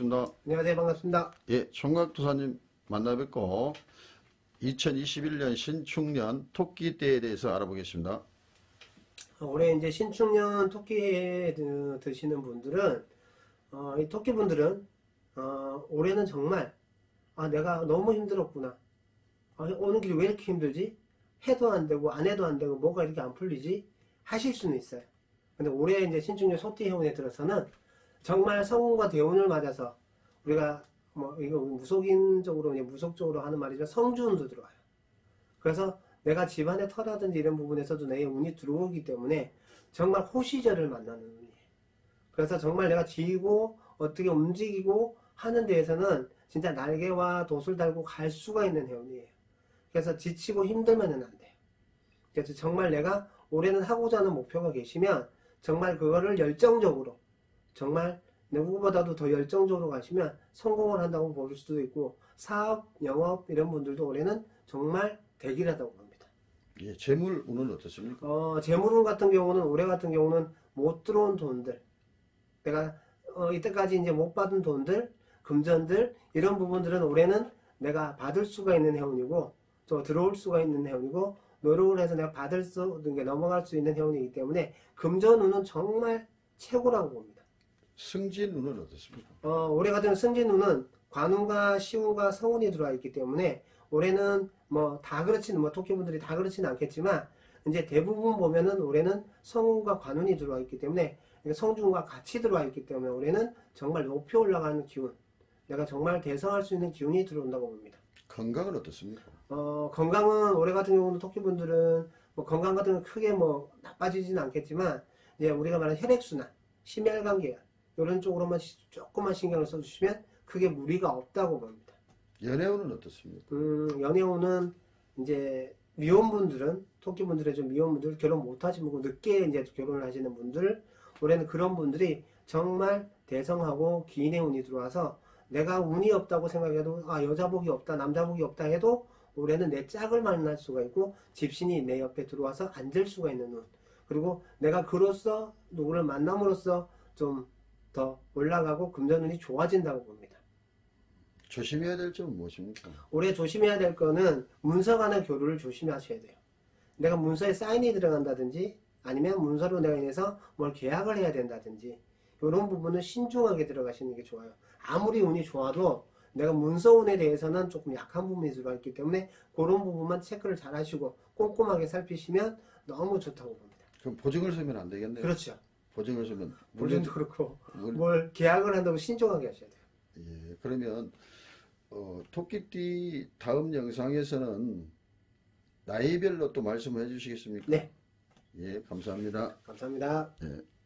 반갑습니다. 안녕하세요. 반갑습니다. 예, 총각도사님 만나 뵙고 2021년 신축년 토끼띠에 대해서 알아보겠습니다. 올해 이제 신축년 토끼에 드시는 분들은, 이 토끼분들은, 올해는 정말, 내가 너무 힘들었구나. 오는 길이 왜 이렇게 힘들지? 해도 안 되고, 안 해도 안 되고, 뭐가 이렇게 안 풀리지? 하실 수는 있어요. 근데 올해 이제 신축년 소띠 해운에 들어서는 정말 성운과 대운을 맞아서 우리가 이거 무속인적으로, 무속적으로 하는 말이죠. 성주운도 들어와요. 그래서 내가 집안의 터라든지 이런 부분에서도 내 운이 들어오기 때문에 정말 호시절을 만나는 운이에요. 그래서 정말 내가 지고 어떻게 움직이고 하는 데에서는 진짜 날개와 돛을 달고 갈 수가 있는 해운이에요. 그래서 지치고 힘들면은 안 돼요. 그래서 정말 내가 올해는 하고자 하는 목표가 계시면 정말 그거를 열정적으로 정말 누구보다도 더 열정적으로 가시면 성공을 한다고 볼 수도 있고, 사업, 영업 이런 분들도 올해는 정말 대기하다고 봅니다. 예, 재물 운은 어떻습니까? 재물운 같은 경우는 올해 같은 경우는 못 들어온 돈들, 내가 이때까지 이제 못 받은 돈들, 금전들 이런 부분들은 올해는 내가 받을 수가 있는 해운이고 또 들어올 수가 있는 해운이고 노력을 해서 내가 넘어갈 수 있는 해운이기 때문에 금전운은 정말 최고라고 봅니다. 승진운은 어떻습니까? 올해 같은 승진운은 관운과 시운과 성운이 들어와 있기 때문에 올해는 다 그렇지는 토끼분들이 다 그렇지는 않겠지만 이제 대부분 보면은 올해는 성운과 관운이 들어와 있기 때문에 성중과 같이 들어와 있기 때문에 올해는 정말 높이 올라가는 기운, 내가 정말 대성할 수 있는 기운이 들어온다고 봅니다. 건강은 어떻습니까? 건강은 올해 같은 경우는 토끼분들은 건강 같은 건 크게 나빠지지는 않겠지만 이제 우리가 말하는 혈액순환, 심혈관 계열 이런 쪽으로만 조금만 신경을 써주시면 크게 무리가 없다고 봅니다. 연애운은 어떻습니까? 연애운은 이제 미혼분들은 토끼분들의 좀 미혼분들 결혼 못하신 분 늦게 이제 결혼을 하시는 분들 올해는 그런 분들이 정말 대성하고 기인의 운이 들어와서 내가 운이 없다고 생각해도 여자복이 없다 남자복이 없다 해도 올해는 내 짝을 만날 수가 있고 집신이 내 옆에 들어와서 앉을 수가 있는 운, 그리고 내가 그로써 누구를 만남으로써 좀 더 올라가고 금전운이 좋아진다고 봅니다. 조심해야 될 점은 무엇입니까? 올해 조심해야 될 거는 문서 간의 교류를 조심하셔야 돼요. 내가 문서에 사인이 들어간다든지 아니면 문서로 내가 인해서 뭘 계약을 해야 된다든지 이런 부분은 신중하게 들어가시는 게 좋아요. 아무리 운이 좋아도 내가 문서운에 대해서는 조금 약한 부분이 들어가 있기 때문에 그런 부분만 체크를 잘 하시고 꼼꼼하게 살피시면 너무 좋다고 봅니다. 그럼 보증을 서면 안 되겠네요. 그렇죠. 보증을 서면 물론도 그렇고 뭘 계약을 한다고 신중하게 하셔야 돼요. 예, 그러면 토끼띠 다음 영상에서는 나이별로 또 말씀해 주시겠습니까? 네. 예, 감사합니다. 감사합니다. 예.